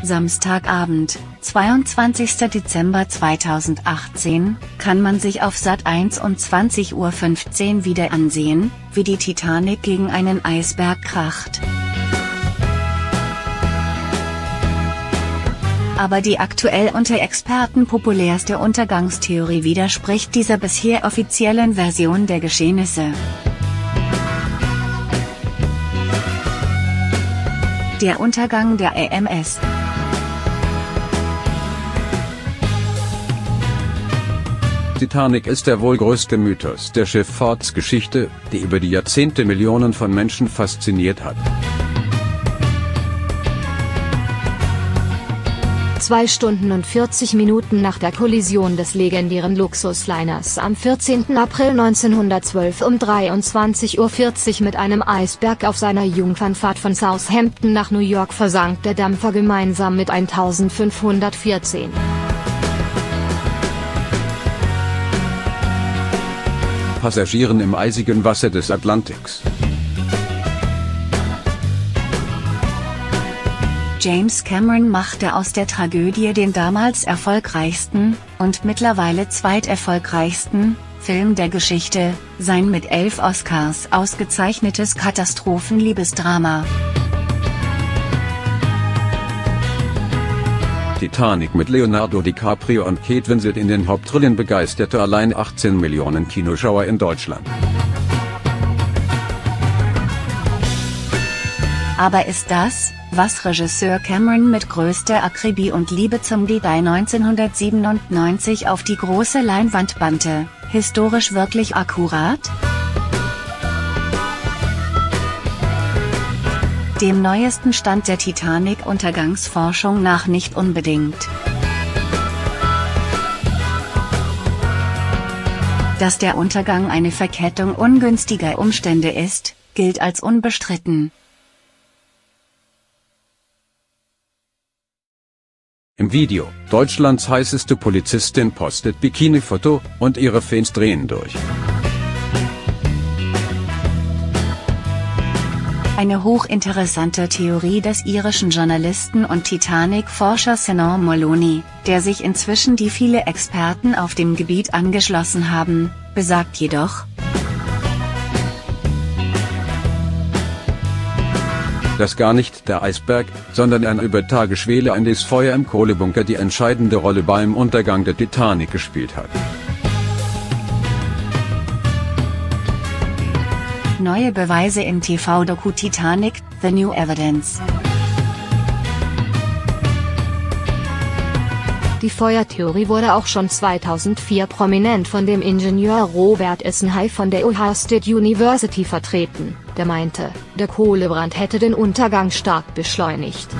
Samstagabend, 22. Dezember 2018, kann man sich auf Sat.1 um 20:15 Uhr wieder ansehen, wie die Titanic gegen einen Eisberg kracht. Aber die aktuell unter Experten populärste Untergangstheorie widerspricht dieser bisher offiziellen Version der Geschehnisse. Der Untergang der AMS. Titanic ist der wohl größte Mythos der Schifffahrtsgeschichte, die über die Jahrzehnte Millionen von Menschen fasziniert hat. 2 Stunden und 40 Minuten nach der Kollision des legendären Luxusliners am 14. April 1912 um 23:40 Uhr mit einem Eisberg auf seiner Jungfernfahrt von Southampton nach New York versank der Dampfer gemeinsam mit 1514 Passagieren im eisigen Wasser des Atlantiks. James Cameron machte aus der Tragödie den damals erfolgreichsten, und mittlerweile zweiterfolgreichsten, Film der Geschichte, sein mit 11 Oscars ausgezeichnetes Katastrophenliebesdrama. Titanic mit Leonardo DiCaprio und Kate Winslet in den Hauptrollen begeisterte allein 18 Millionen Kinoschauer in Deutschland. Aber ist das, was Regisseur Cameron mit größter Akribie und Liebe zum Detail 1997 auf die große Leinwand bannte, historisch wirklich akkurat? Dem neuesten Stand der Titanic-Untergangsforschung nach nicht unbedingt. Dass der Untergang eine Verkettung ungünstiger Umstände ist, gilt als unbestritten. Im Video, Deutschlands heißeste Polizistin postet Bikini-Foto, und ihre Fans drehen durch. Eine hochinteressante Theorie des irischen Journalisten und Titanic-Forschers Senan Moloney, der sich inzwischen die viele Experten auf dem Gebiet angeschlossen haben, besagt jedoch, dass gar nicht der Eisberg, sondern ein über Tage schwelendes Feuer im Kohlebunker die entscheidende Rolle beim Untergang der Titanic gespielt hat. Neue Beweise im TV-Doku Titanic, The New Evidence. Die Feuertheorie wurde auch schon 2004 prominent von dem Ingenieur Robert Essenhey von der Ohio State University vertreten, der meinte, der Kohlebrand hätte den Untergang stark beschleunigt.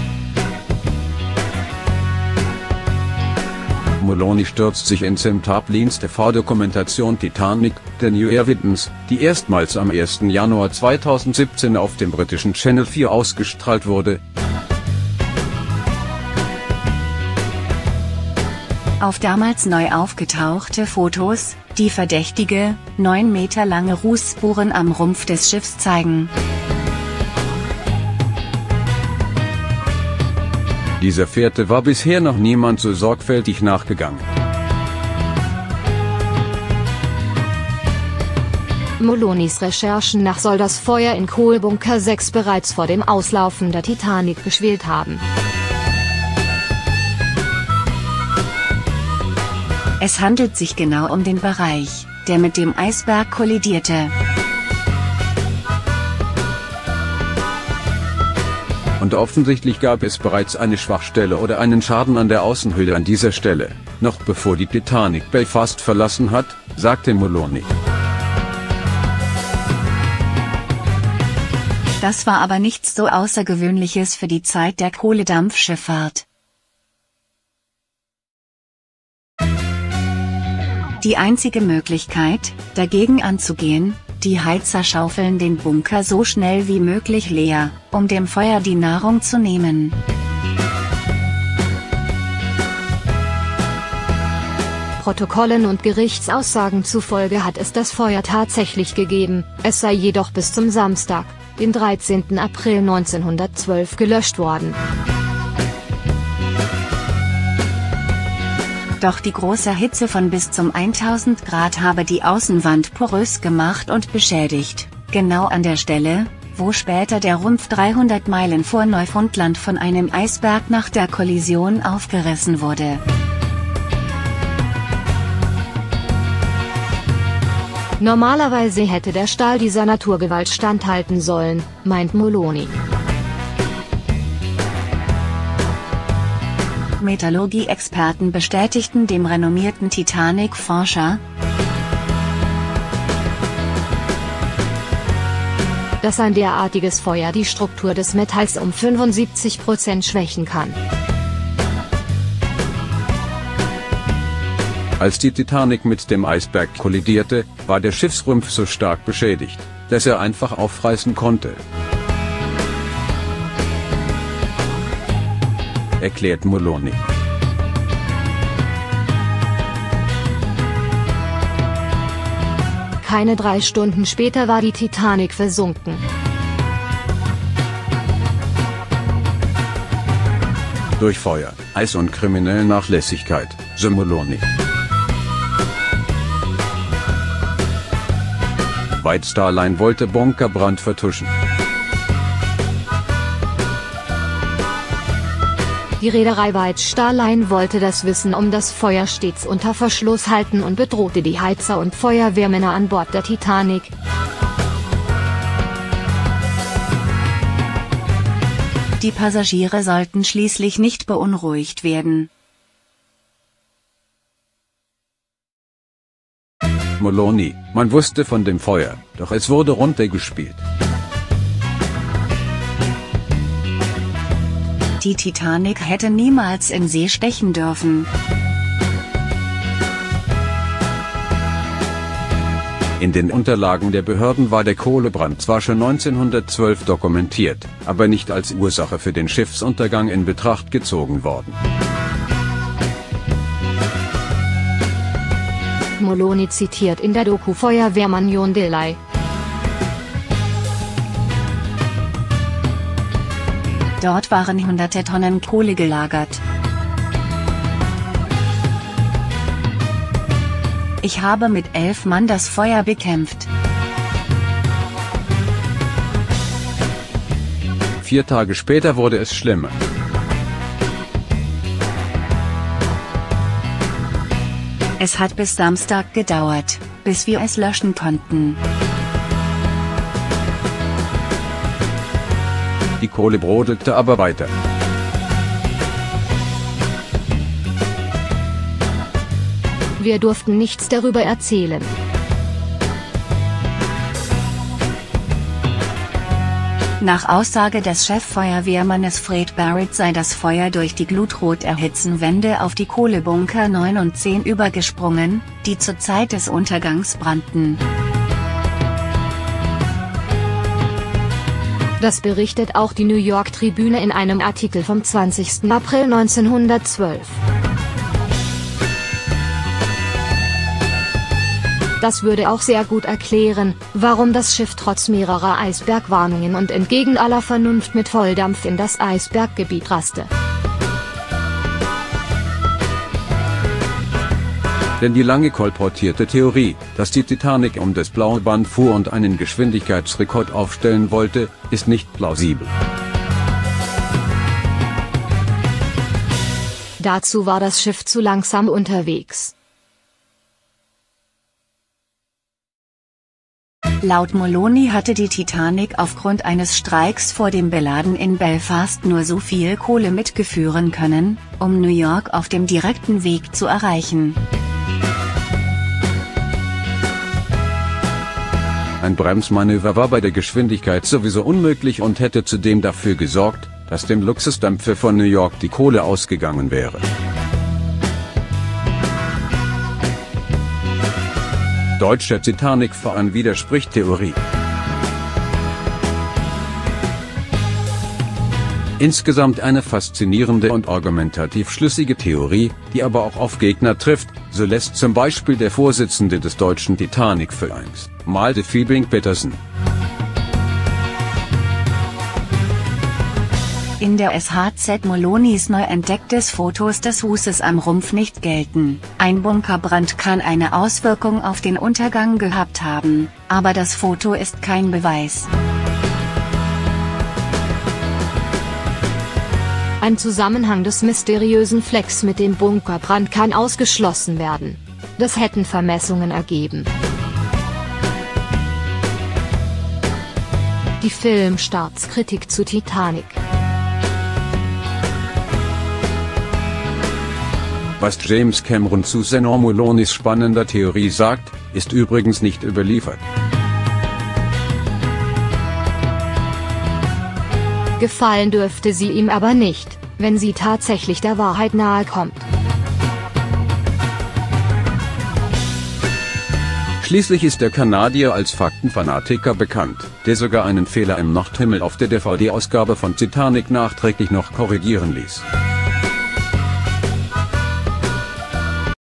Moloney stürzt sich in Sam Tarplins TV-Dokumentation Titanic, The New Evidence, die erstmals am 1. Januar 2017 auf dem britischen Channel 4 ausgestrahlt wurde. Auf damals neu aufgetauchte Fotos, die verdächtige, 9 Meter lange Rußspuren am Rumpf des Schiffs zeigen. Dieser Fährte war bisher noch niemand so sorgfältig nachgegangen. Moloneys Recherchen nach soll das Feuer in Kohlebunker 6 bereits vor dem Auslaufen der Titanic geschwelt haben. Es handelt sich genau um den Bereich, der mit dem Eisberg kollidierte. Und offensichtlich gab es bereits eine Schwachstelle oder einen Schaden an der Außenhülle an dieser Stelle, noch bevor die Titanic Belfast verlassen hat, sagte Moloney. Das war aber nichts so Außergewöhnliches für die Zeit der Kohledampfschifffahrt. Die einzige Möglichkeit, dagegen anzugehen, die Heizer schaufeln den Bunker so schnell wie möglich leer, um dem Feuer die Nahrung zu nehmen. Protokollen und Gerichtsaussagen zufolge hat es das Feuer tatsächlich gegeben, es sei jedoch bis zum Samstag, den 13. April 1912 gelöscht worden. Doch die große Hitze von bis zum 1000 Grad habe die Außenwand porös gemacht und beschädigt, genau an der Stelle, wo später der Rumpf 300 Meilen vor Neufundland von einem Eisberg nach der Kollision aufgerissen wurde. Normalerweise hätte der Stahl dieser Naturgewalt standhalten sollen, meint Moloney. Metallurgie-Experten bestätigten dem renommierten Titanic-Forscher, dass ein derartiges Feuer die Struktur des Metalls um 75% schwächen kann. Als die Titanic mit dem Eisberg kollidierte, war der Schiffsrumpf so stark beschädigt, dass er einfach aufreißen konnte, erklärt Moloney. Keine 3 Stunden später war die Titanic versunken. Durch Feuer, Eis und kriminelle Nachlässigkeit, so Moloney. White Star Line wollte Bunkerbrand vertuschen. Die Reederei White Star Line wollte das Wissen um das Feuer stets unter Verschluss halten und bedrohte die Heizer und Feuerwehrmänner an Bord der Titanic. Die Passagiere sollten schließlich nicht beunruhigt werden. Moloney: Man wusste von dem Feuer, doch es wurde runtergespielt. Die Titanic hätte niemals in See stechen dürfen. In den Unterlagen der Behörden war der Kohlebrand zwar schon 1912 dokumentiert, aber nicht als Ursache für den Schiffsuntergang in Betracht gezogen worden. Moloney zitiert in der Doku Feuerwehrmann John Delay. Dort waren hunderte Tonnen Kohle gelagert. Ich habe mit 11 Mann das Feuer bekämpft. 4 Tage später wurde es schlimmer. Es hat bis Samstag gedauert, bis wir es löschen konnten. Die Kohle brodelte aber weiter. Wir durften nichts darüber erzählen. Nach Aussage des Cheffeuerwehrmannes Fred Barrett sei das Feuer durch die Glutrot-Erhitzenwände auf die Kohlebunker 9 und 10 übergesprungen, die zur Zeit des Untergangs brannten. Das berichtet auch die New York Tribune in einem Artikel vom 20. April 1912. Das würde auch sehr gut erklären, warum das Schiff trotz mehrerer Eisbergwarnungen und entgegen aller Vernunft mit Volldampf in das Eisberggebiet raste. Denn die lange kolportierte Theorie, dass die Titanic um das blaue Band fuhr und einen Geschwindigkeitsrekord aufstellen wollte, ist nicht plausibel. Dazu war das Schiff zu langsam unterwegs. Laut Moloney hatte die Titanic aufgrund eines Streiks vor dem Beladen in Belfast nur so viel Kohle mitgeführen können, um New York auf dem direkten Weg zu erreichen. Ein Bremsmanöver war bei der Geschwindigkeit sowieso unmöglich und hätte zudem dafür gesorgt, dass dem Luxusdampfer von New York die Kohle ausgegangen wäre. Deutscher Titanic-Verein widerspricht Theorie. Insgesamt eine faszinierende und argumentativ schlüssige Theorie, die aber auch auf Gegner trifft, so lässt zum Beispiel der Vorsitzende des Deutschen Titanic-Vereins, Malte Fiebing-Petersen. in der SHZ Molonys neu entdecktes Fotos des Husses am Rumpf nicht gelten. Ein Bunkerbrand kann eine Auswirkung auf den Untergang gehabt haben, aber das Foto ist kein Beweis. Ein Zusammenhang des mysteriösen Flecks mit dem Bunkerbrand kann ausgeschlossen werden. Das hätten Vermessungen ergeben. Die Filmstartskritik zu Titanic. Was James Cameron zu Sean Molonys spannender Theorie sagt, ist übrigens nicht überliefert. Gefallen dürfte sie ihm aber nicht, wenn sie tatsächlich der Wahrheit nahe kommt. Schließlich ist der Kanadier als Faktenfanatiker bekannt, der sogar einen Fehler im Nachthimmel auf der DVD-Ausgabe von Titanic nachträglich noch korrigieren ließ.